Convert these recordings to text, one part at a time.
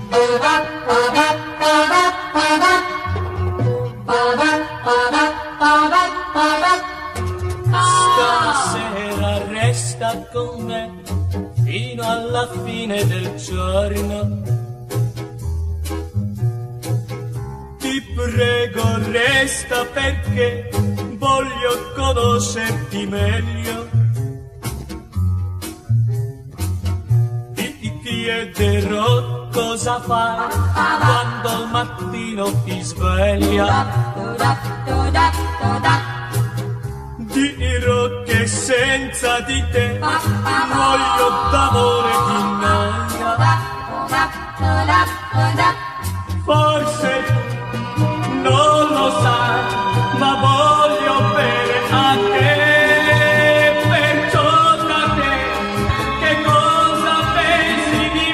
Stasera resta con me fino alla fine del giorno. Ti prego, resta perché voglio conoscerti meglio. Ti chiederò cosa fai quando al mattino ti sveglia. Dirò che senza di te voglio d'amore di noia. Forse non lo sai, ma voglio bene a te. Perciò da te, che cosa pensi di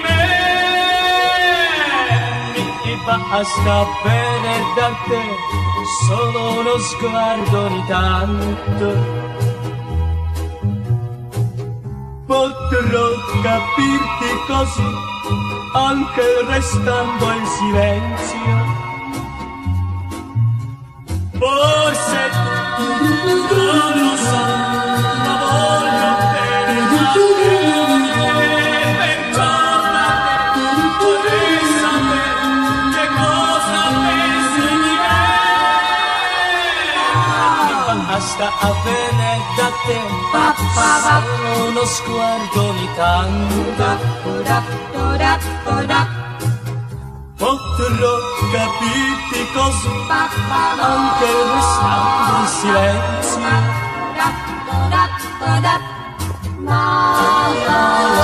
me? Mi basta bene da te, solo uno sguardo ogni tanto. Potrò capirti così, anche restando in silenzio. Forse non lo so, ma voglio bene a te. Perciò da te vorrei sapere che cosa pensi di me. Basta avere da te solo uno sguardo ogni tanto. Potrò capirti così, anche restando in silenzio.